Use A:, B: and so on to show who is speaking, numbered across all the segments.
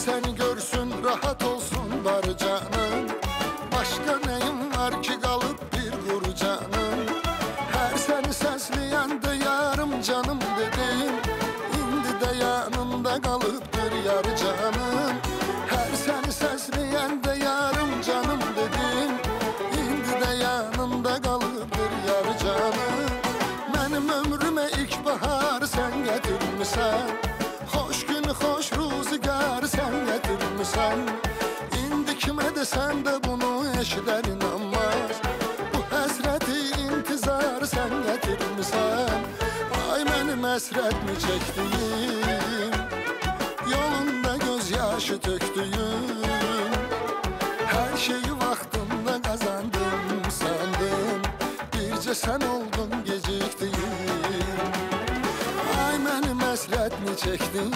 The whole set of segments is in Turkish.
A: seni görsün, rahat olsun var canım. Başka neyim var ki kalıp bir kuru canım. Her seni səsləyəndə yarım canım dedim. İndi de yanında kalıptır yar canım. Her seni səsləyəndə yarım canım dedim. İndi de yanında kalıptır yar canım. Benim ömrüme ilk bahar sen getirmişsen. Hoş gün, hoş ruzigar sen getirmişsen. İndi kime desen de bunu eşler inanmaz. Bu həsrəti intizar sen getirmişsen. Ay benim həsrət mi çektiğim, yolunda gözyaşı töktüğüm. Her şeyi vaktinde kazandım sandım. Birce sen oldun geciktiğim. Ay benim həsrət mi çektiğim,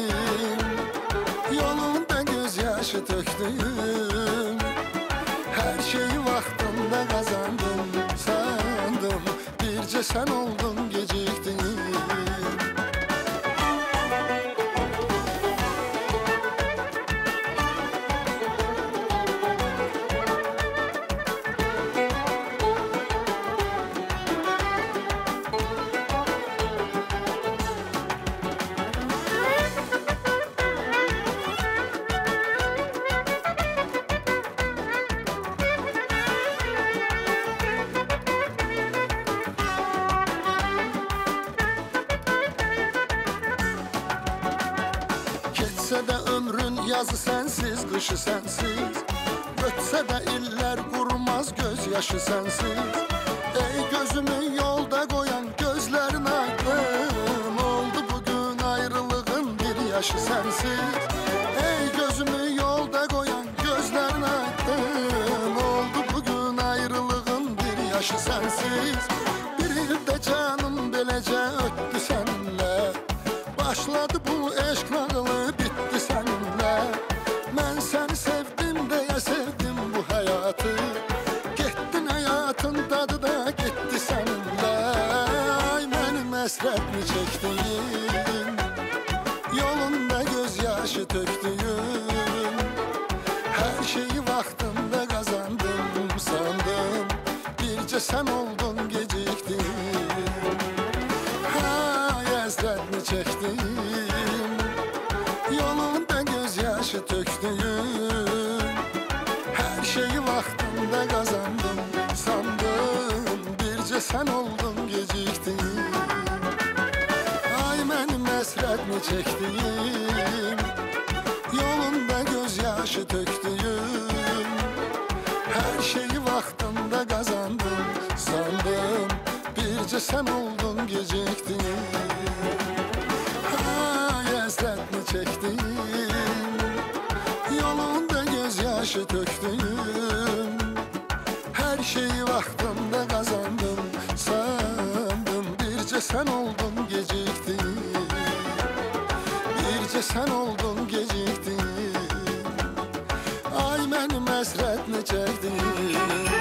A: yolunda gözyaşı töktüğüm. Her şeyi vaktinde kazandım sandım. Birce sen oldun geciktiğim. Geçse de ömrün yazı sensiz, kışı sensiz. Ötse de iller kurmaz gözyaşı sensiz. Ey gözümü yolda koyan gözlerin aydın. Oldu bugün ayrılığın bir yaşı sensiz. Ey gözümü yolda koyan gözlerin aydın. Oldu bugün ayrılığın bir yaşı sensiz. Bir ilde canım belece öttü seninle. Başladı bu eşk nağılı, bitti seninle. Ben seni sevdim diye sevdim bu hayatı. Gittin hayatın tadı da gitti seninle. Ay benim həsrət mi çektiğim, yolunda gözyaşı töktüğüm. Her şeyi vaktinde kazandım sandım. Birce sen oldun geciktin. Ay həsrət mi çektim, yolunda gözyaşı töktüğüm. Her şeyi vaktinde kazandım sandım. Birce sen oldun geciktin. Ay benim həsrət mi çektim, yolunda gözyaşı töktüğüm. Her şeyi vaktinde kazandım sandım. Birce sen oldun geciktin. Ay həsrət mi çektim, yolunda gözyaşı töktüğüm. Her şeyi vaktinde kazandım sandım. Birce sen oldun geciktin. Birce sen oldun geciktin. Ay benim həsrət mi çektim.